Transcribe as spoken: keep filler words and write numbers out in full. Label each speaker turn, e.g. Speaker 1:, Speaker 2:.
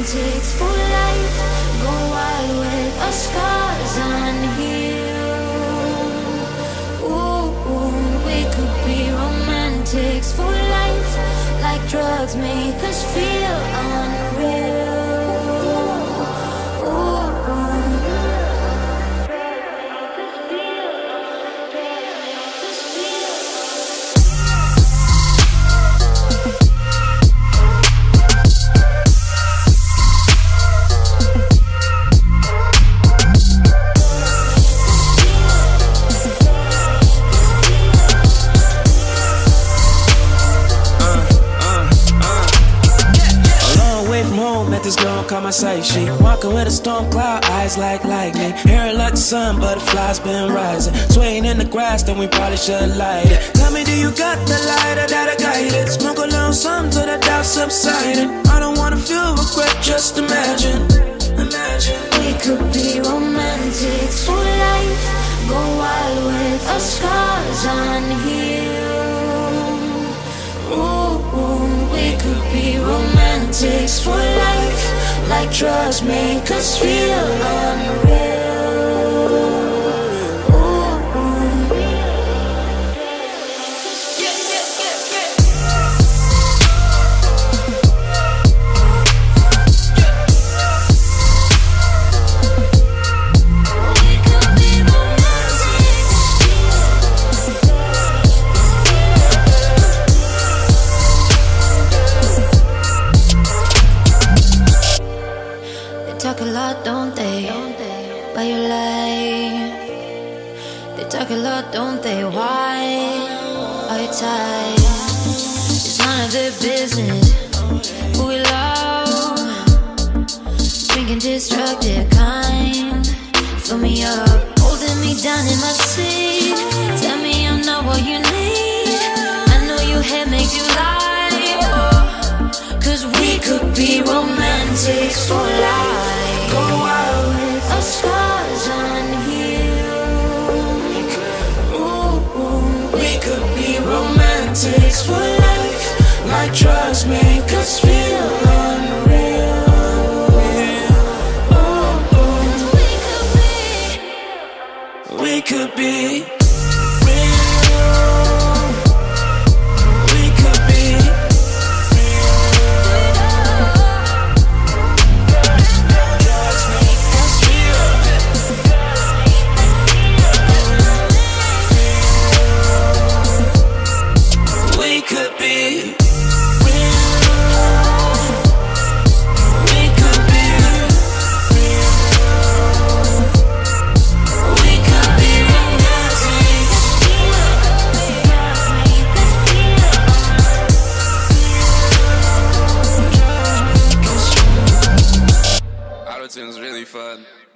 Speaker 1: romantics for life. Go wild with our scars unhealed. Ooh, ooh, we could be romantics for life. Like drugs make us feel unreal.
Speaker 2: This girl call my sight sheet. Walking with a storm cloud, eyes like lightning. Hair like the sun, butterflies been rising. Swaying in the grass, then we probably should light it. Tell me, do you got the lighter that I guided? Smoke a little something till the doubt subsiding. I don't wanna feel regret, just imagine. Imagine.
Speaker 1: We could be romantics for life. Go wild with our scars unhealed. Ooh, ooh, we could be romantics for life. Like drugs make us feel unreal. Ooh, ooh. Yeah, yeah, yeah, yeah. We could be romantics. They talk a lot, don't they? About your life. They talk a lot, don't they? Why are you tired? It's none of their business who we love. Drinking destructive kind. Fill me up, holding me down in my sleep. Tell me I'm not what you need. I know your head makes you lie. Oh, cause we could be romantics for life. Go wild with our scars unhealed. Ooh, ooh, we could be romantics for life. Like drugs make us feel unreal. Ooh, ooh. We could be. We could be real. We could be. We could be real. We could be real. We could be romantic.
Speaker 3: Auto-tune's really fun.